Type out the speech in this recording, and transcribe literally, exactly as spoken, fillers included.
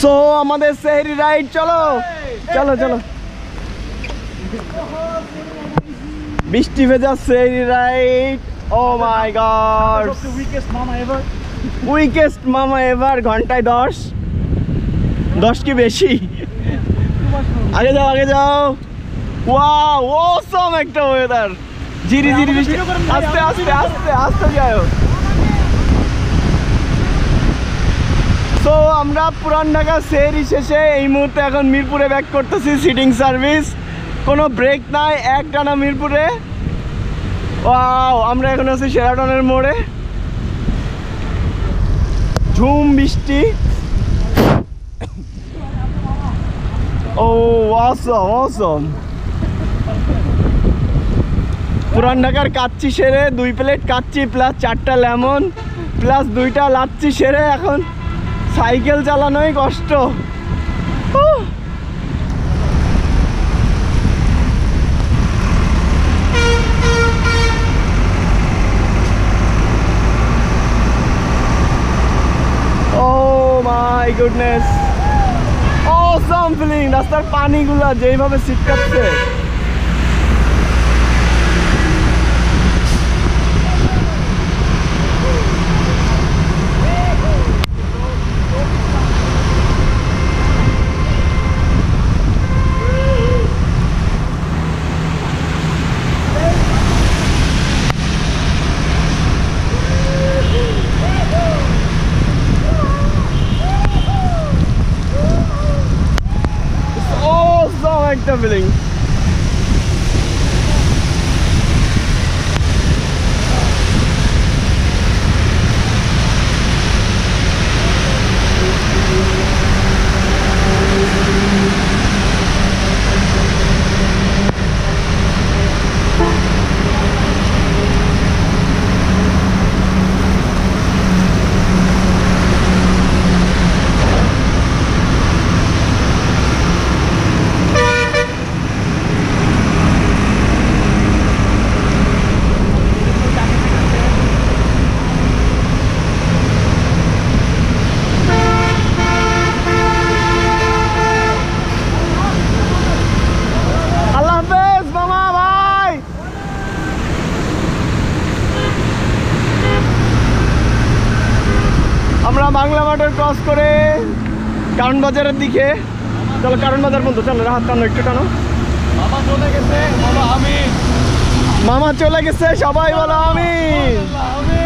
so আমাদের সেহরি ride চলো চলো চলো বৃষ্টি ভেজা সেহরি ride oh my god weakest মামা এভার ঘন্টায় দশ দশ কি বেশি আগে যাও আগে যাও ওয়াও অসম একটা ওয়েদার জিরি জিরি বৃষ্টি আস্তে আস্তে আস্তে আস্তে যাও তো আমরা পুরান ঢাকা সেহরি শেষে এই মুহূর্তে এখন মিরপুরে ব্যাক করতেছি সিটিং সার্ভিস কোনো ব্রেক নাই এক টানা মিরপুরে ওয়াও আমরা এখন আছি শেরাটনের মোড়ে ঝুম বৃষ্টি ও অসম অসম পুরান ঢাকার কাচ্চি সেরে দুই প্লেট কাচ্চি প্লাস চারটা লেমন প্লাস দুইটা লাচ্ছি সেরে এখন সাইকেল চালানোই কষ্ট Oh my goodness awesome feeling রাস্তার পানিগুলা যেইভাবে ছিটকাচ্ছে একটা ফিলিং আমরা বাংলা মোটর ক্রস করে কারণ বাজারের দিকে চলো কারণ বাজার বন্ধু চলো রাহাত টানো একটু টানো মামা চলে গেছে বলো আমিন মামা চলে গেছে সবাই বলো আমিন